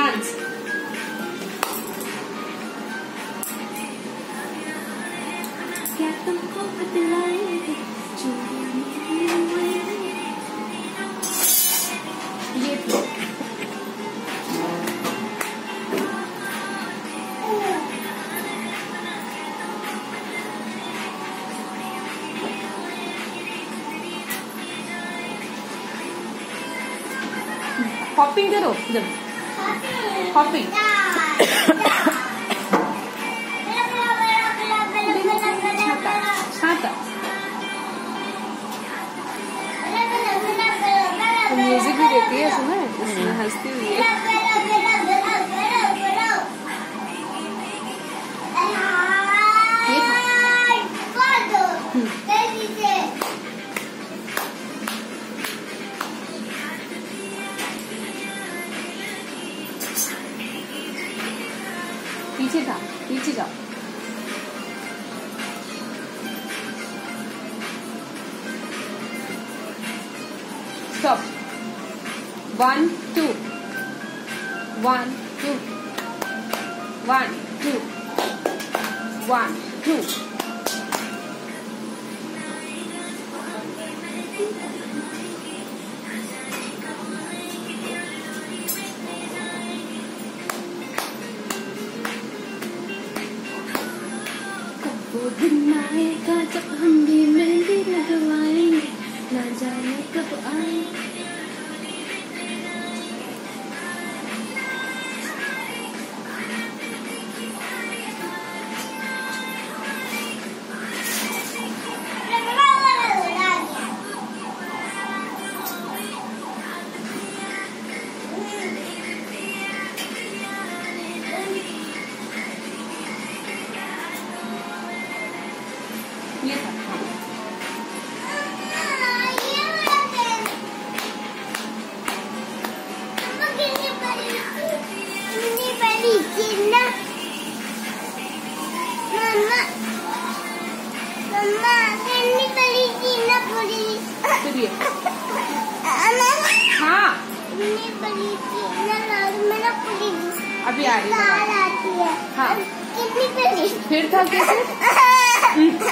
Dance. क्या तुमको बतलाएंगे ये हॉपिंग करो जब हॉपिंग छाता म्यूजिक भी देती है सुना है इसमें हंसती हुई है। पीछे था पीछे जाओ। स्टॉप 1 2 1 2 1 2 1 2 वो दिन आएगा जब हम भी मेहंदी लगवाएंगे, ना जाने कब आए। ये था हाँ अभी आ रही है। हाँ फिर था कैसे